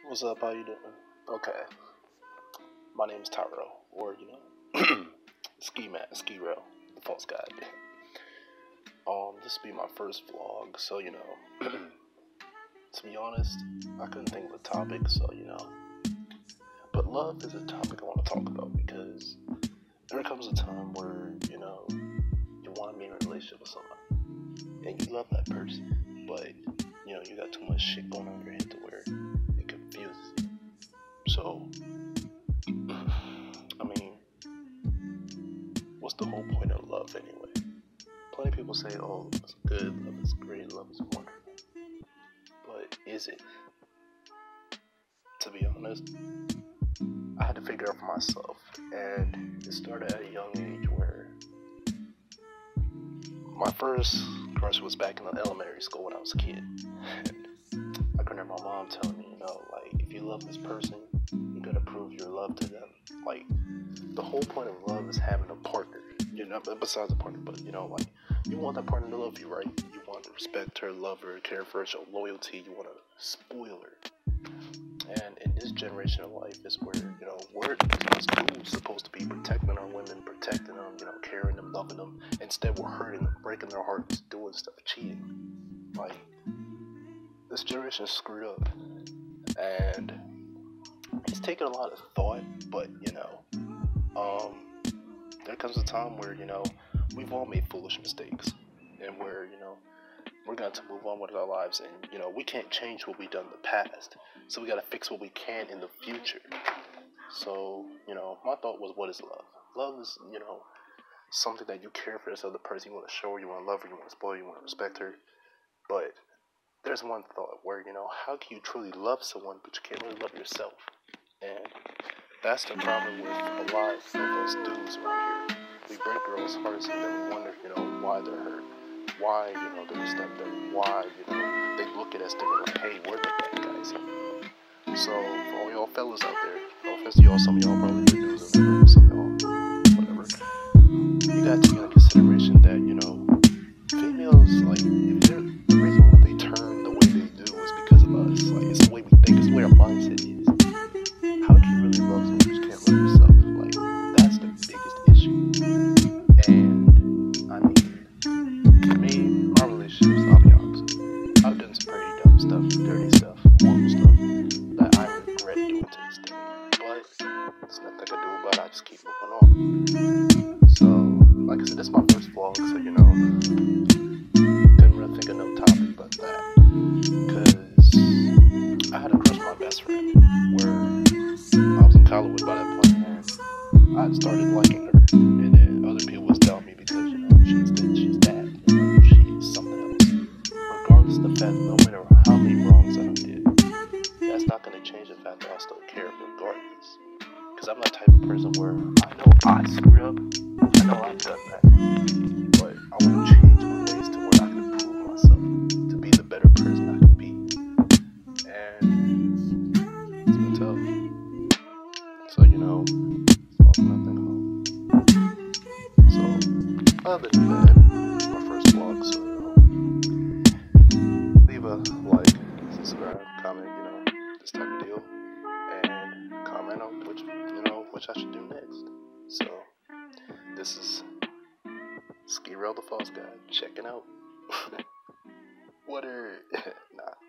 What's up? How you doing? Okay, my name's Tyro, or Ski Rail, the false guide. This will be my first vlog, so to be honest, I couldn't think of a topic, but love is a topic I want to talk about because there comes a time where you want to be in a relationship with someone, and you love that person, but you got too much shit going on in your head to where it confuses you. So, I mean, what's the whole point of love anyway? Plenty of people say, oh, love is good, love is great, love is wonderful. But is it? To be honest, I had to figure out for myself. And it started at a young age where my first crush was back in the elementary school when I was a kid. And I can remember my mom telling me, if you love this person, you gotta prove your love to them. Like, the whole point of love is having a partner, besides a partner, but you want that partner to love you, right? You want to respect her, love her, care for her, show loyalty, you want to spoil her. And in this generation of life is where, we're supposed to be protecting our women, protecting them, caring them, loving them. Instead, we're hurting them, breaking their hearts, doing stuff, cheating. Like, this generation is screwed up. And it's taken a lot of thought, but, there comes a time where, we've all made foolish mistakes. And where, we're going to move on with our lives. And, we can't change what we've done in the past. So we got to fix what we can in the future. So, my thought was, what is love? Love is, something that you care for this other person. You want to show her, you want to love her, you want to spoil her, you want to respect her. But there's one thought where, how can you truly love someone, but you can't really love yourself? And that's the problem with a lot of us dudes right here. We break girls' hearts and then we wonder, why they're hurt. Why, they're stepped in. Why, they look at us different, like, hey, we're the bad guys here. So, for all y'all fellas out there, no offense to y'all, some of y'all probably do this, some of y'all, whatever. You gotta take into consideration that, females, if the reason why they turn the way they do is because of us. Like, it's the way we think, it's the way our mindset is. How can you really love someone if you can't love yourself? Like, that's the biggest issue. And, I mean, for me, my relationships, I'll be honest, I've done some pretty dumb stuff, dirty stuff, horrible stuff, that I regret doing to this day. But, there's nothing I can do about it, I just keep moving on. So, like I said, this is my first vlog, so, couldn't really think of no topic but that. Because I had a crush on my best friend, where I was in Collinwood by that point, and I started liking her. And then other people was telling me because, she's this, she's that, she's something else. Regardless of the fact, no matter how many wrongs I did, that's not going to change the fact that I still care regardless. Because I'm the type of person where I know I screwed up, I know I've done that, but I want to change my ways to where I can improve myself to be the better person I can be. And it's been tough. So, all I think about. So, other than that, it's my first vlog, so, leave a like, subscribe, comment, this type of deal, and comment on which I should do next. So, this is Ski Rail the False Guy, checking out. What are, nah.